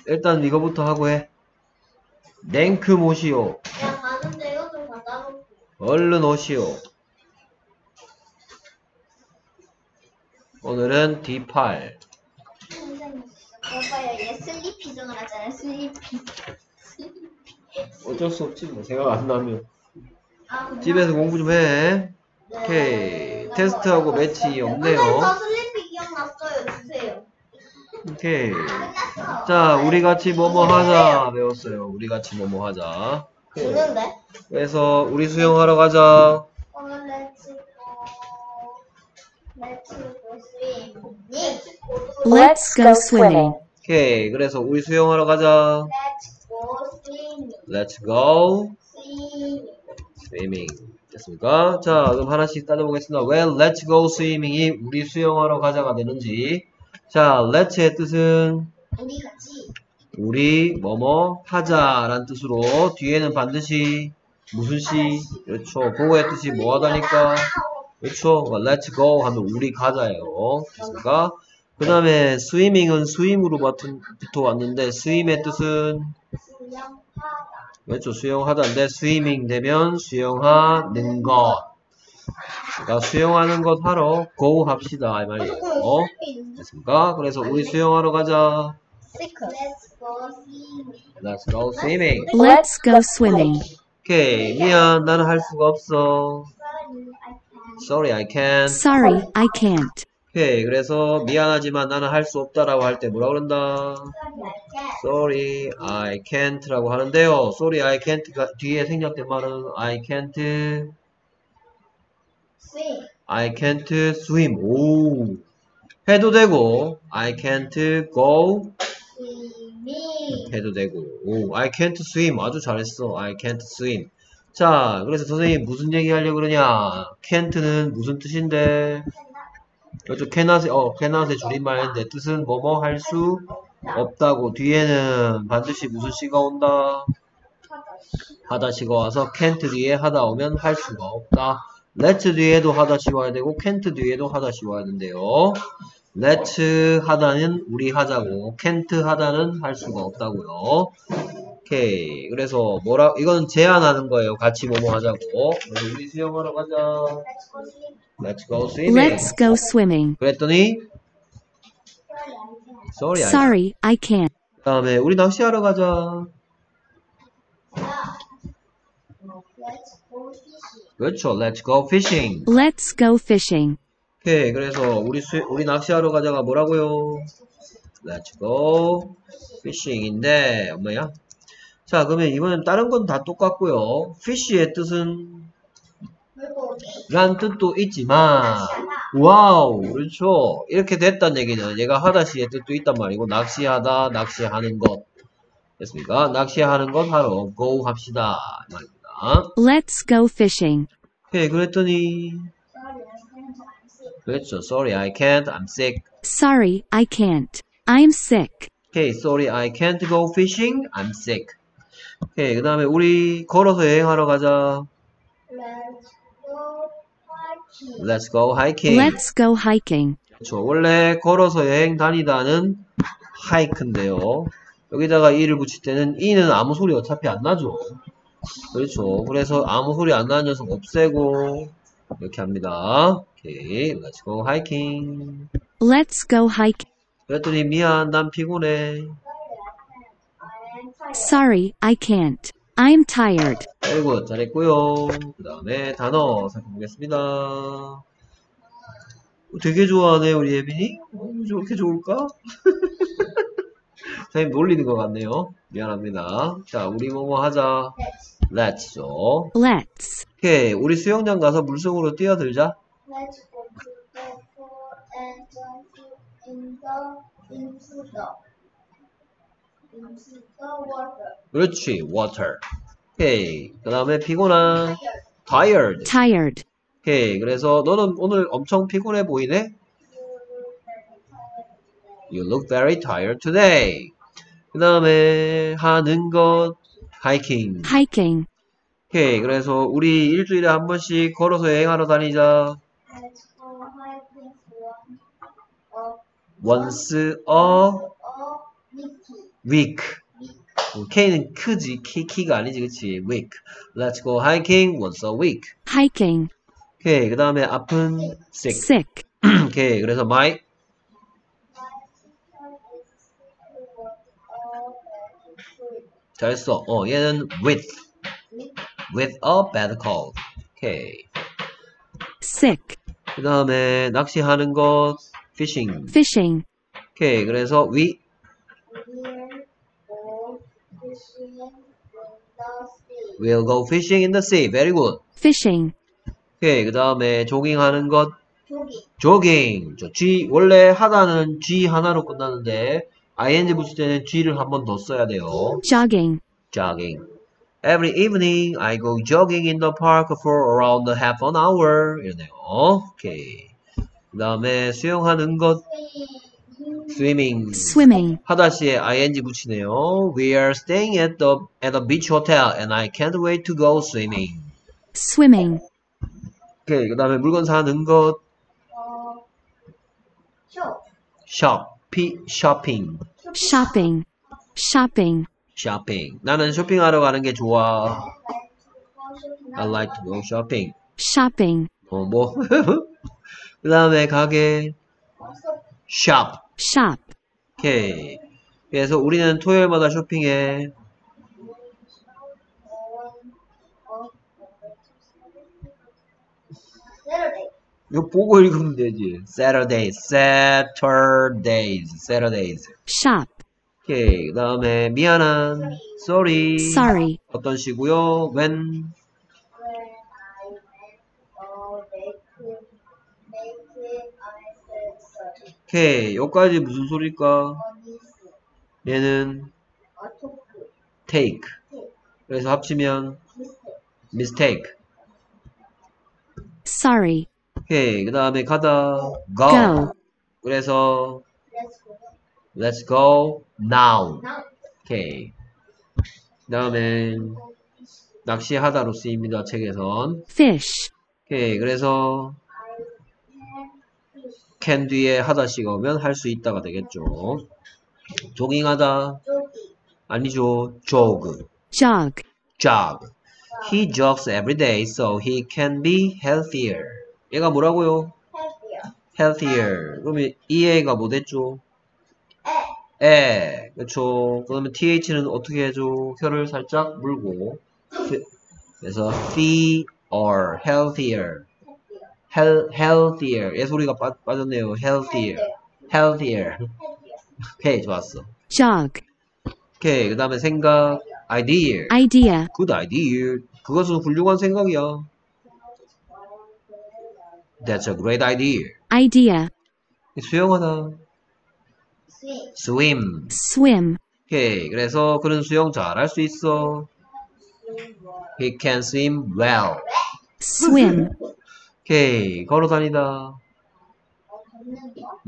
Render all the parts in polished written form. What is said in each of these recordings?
일단 이거부터 하고 해. 냉크 모시오. 그냥 가는데요. 좀 갖다 놓고. 얼른 오시오. 오늘은 D8. 선생님, 오빠야 얘 슬리피정을 하잖아요. 슬리피. 어쩔 수 없지 뭐 생각 안 나면. 아, 집에서 공부 좀 해. 네. 오케이. 테스트하고 매치 없네요. 선생님 저 슬리피 기억났어요. 주세요. 오케이. 끝났어. 자, 우리 같이 뭐뭐 하자 배웠어요. 우리 같이 뭐뭐 하자. 주는데? 그래서 우리 수영하러 가자. 오늘 렛츠고 스위밍. Let's go swimming. 오케이. 그래서 우리 수영하러 가자. 렛츠고 스위밍. Let's go 스위밍. swimming. 됐습니까? 자, 그럼 하나씩 따져보겠습니다. 왜 let's go swimming이 우리 수영하러 가자가 되는지. 자, let's의 뜻은 우리 같이. 우리 뭐뭐 하자라는 뜻으로 뒤에는 반드시 무슨 시? 그렇죠. 보고의 뜻이 뭐 하다니까. 그렇죠. let's go 하면 우리 가자예요. 됐습니까? 그 다음에 swimming은 스임으로 붙어 왔는데 스임의 뜻은 수영하다. 그렇죠. 수영하다인데 swimming 되면 수영하는 것. 그러니까 수영하는 것 하러 go 합시다 이 말이에요. 됐습니까? 그래서 우리 수영하러 가자. Let's go swimming. Let's go swimming. Let's go swimming. 오케이. 미안. 나는 할 수가 없어. Sorry, I can't. Sorry, I can't. 오케이. 그래서 미안하지만 나는 할 수 없다라고 할 때 뭐라 그런다? Sorry, I can't라고 하는데요. Sorry, I can't가 뒤에 생략된 말은 I can't Swim. I can't swim. 오. 해도 되고 I can't go Swimming. 해도 되고. 오, I can't swim. 아주 잘했어. I can't swim. 자, 그래서 선생님 무슨 얘기 하려고 그러냐? can't는 무슨 뜻인데? 그렇죠. cannot의 줄임말인데 뜻은 뭐뭐 할 수 없다고. 뒤에는 반드시 무슨 시가 온다? 하다 시가 와서 can't 뒤에 하다 오면 할 수가 없다. let 뒤에도 하다 시 와야 되고 can't 뒤에도 하다 시 와야 된대요. let 하다는 우리 하자고 can't 하다는 할 수가 없다고요. 오케이. 그래서 이건 제안하는 거예요. 같이 뭐뭐 하자고. 그래서 우리 수영하러 가자. Let's go swimming. Let's go swimming. Let's go swimming. 그랬더니 sorry, Sorry, I can't. 그 다음에 우리 낚시하러 가자. Let's go fishing. 그렇죠. Let's go fishing. Let's go fishing. 오케이. 그래서 우리 낚시하러 가자가 뭐라고요? Let's go fishing인데 뭐야? 자, 그러면 이번엔 다른 건 다 똑같고요. fish의 뜻은 물고기. 란 뜻도 있지만 와우, 그렇죠. 이렇게 됐단 얘기는 얘가 하다시의 뜻도 있단 말이고 낚시하다, 낚시하는 것 됐습니까? 낚시하는 것 하러 go 합시다 이 말입니다. Let's go fishing. 오케이. 그랬더니 그렇죠. Sorry, I can't. I'm sick. Sorry, I can't. I'm sick. 오케이. Sorry, I can't go fishing. I'm sick. 오케이. 그 다음에 우리 걸어서 여행하러 가자. Let's go hiking. Let's go hiking. Let's go hiking. 그렇죠. 원래 걸어서 여행 다니다는 하이크인데요. 여기다가 e를 붙일 때는 e는 아무 소리 어차피 안 나죠. 그렇죠. 그래서 아무 소리 안 나는 녀석 없애고 이렇게 합니다. 오케이. Let's go hiking. Let's go hiking. 그랬더니 미안, 난 피곤해. Sorry, I can't. I'm tired. 아이고, 잘했고요. 그 다음에 단어 살펴보겠습니다. 되게 좋아하네, 우리 예빈이. 저렇게 좋을까? 선생님 놀리는 것 같네요. 미안합니다. 자, 우리 뭐뭐 하자. Let's. Let's. 오케이, 우리 수영장 가서 물속으로 뛰어들자. Let's go to the pool and jump into the water. 그렇지, water. 오케이, 그 다음에 피곤한 tired. Tired. 오케이, 그래서 너는 오늘 엄청 피곤해 보이네? You look very tired today. 그 다음에 하는 것 hiking. Hiking. 오케이, 그래서 우리 일주일에 한 번씩 걸어서 여행하러 다니자. Let's go hiking once a a week. week. K는 크지. 키가 아니지, 그치? week. Let's go hiking once a week. hiking, 오케이. 그 다음에 아픈 sick. sick, 오케이. 그래서 my 잘했어. 얘는 with a bad cold. 오케이. sick, 그 다음에 낚시하는 것 fishing. fishing, 오케이. 그래서 we will go fishing in the sea. Very good. fishing, 오케이. 그 다음에 조깅하는 것 조기. 조깅. G 원래 하다는 G 하나로 끝나는데 ing 붙일 때는 G를 한 번 더 써야 돼요. jogging, jogging. Every evening I go jogging in the park for around half an hour. 이러네요. 오케이. 그 다음에 수영하는 것 swimming. swimming, 하다시에 ing 붙이네요. We are staying at a beach hotel and I can't wait to go swimming. swimming, 오케이. 그 다음에 물건 사는 것 쇼. shopping. shopping, shopping, shopping. 나는 쇼핑하러 가는 게 좋아. I like to go shopping. shopping, 뭐. 그 다음에 가게 shop. shop, 오케이. 그래서 우리는 토요일마다 쇼핑해. 세러데이. 이거 보고 읽으면 되지. Saturdays. shop, 오케이. 그 다음에 미안한 sorry. sorry, 어떤 시고요? when When I went make I said sorry. 오케이. 여기까지 무슨 소리일까? 어니스. 얘는 토크. take. 그래서 합치면 미스테이크. mistake. sorry, 오케이. 그 다음에 가다 go. go, 그래서 Let's let's go. go now. Now. 오케이. 그 다음에 낚시하다로 쓰입니다. 책에선. fish, 오케이. 그래서 I can fish. can 뒤에 하다시가 오면 할 수 있다가 되겠죠. 조깅하다 조기. 아니죠. jog. jog, jog. He jogs every day so he can be healthier. 얘가 뭐라고요? healthier. healthier. 그러면 이 애가 뭐 됐죠? 에. 그렇죠. 그러면 th는 어떻게 해줘? 혀를 살짝 물고. 그래서 healthier. healthier. 얘 소리가 빠졌네요. healthier. 오케이, 좋았어. jog, 오케이, 그 다음에 생각. idea. idea, good idea. 그것은 훌륭한 생각이야. That's a great idea. idea, 수영하다. swim. swim. swim, 오케이, 그래서 그는 수영 잘할 수 있어. He can swim well. swim, 오케이, 걸어다니다. 걷는 거.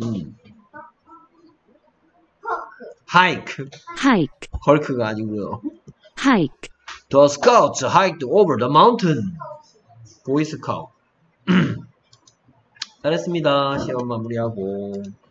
hike. hike, 헐크가 아니고요. hike, The scouts hiked over the mountain. 보이스카우트. 잘했습니다. 시험 마무리하고.